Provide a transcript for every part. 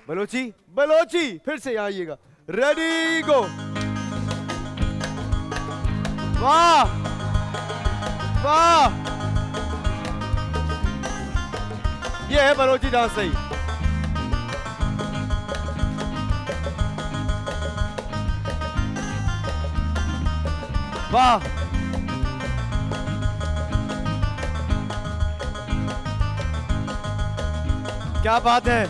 बलोची बलोची फिर से यहाँ आइएगा। Ready go. वाह वाह, ये है बलोची डांस सही। वाह, क्या बात है।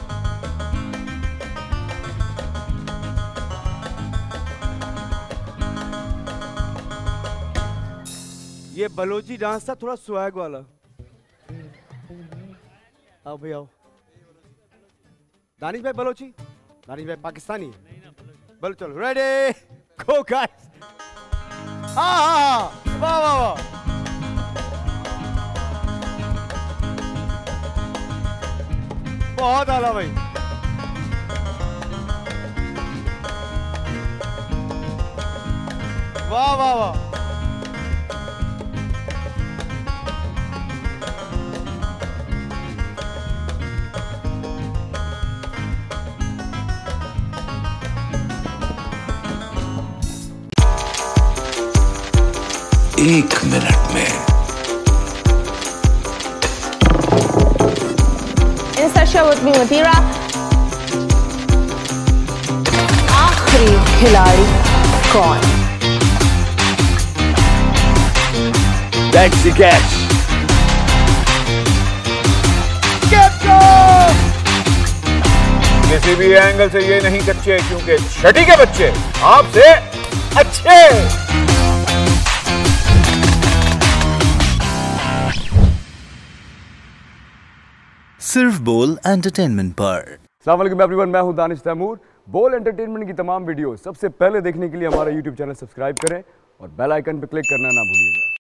ये बलोची डांस था थोड़ा स्वैग वाला। आओ भाई आओ। दानिश भाई बलोची, दानिश भाई पाकिस्तानी है। बोलो चलो रेडी गो गाइस। हाँ वाह वाह वाह, बहुत आला भाई। वाह वाह वाह, एक मिनट में इंस्टा विद मी मतीरा। आखिरी खिलाड़ी कौन? That's the catch. किसी भी एंगल से ये नहीं कच्चे, क्योंकि छठी के बच्चे आपसे अच्छे। सिर्फ बोल एंटरटेनमेंट पर। अस्सलाम वालेकुम एवरीवन, मैं हूं दानिश तैमूर। बोल एंटरटेनमेंट की तमाम वीडियो सबसे पहले देखने के लिए हमारा यूट्यूब चैनल सब्सक्राइब करें और बेल आइकन पर क्लिक करना ना भूलिएगा।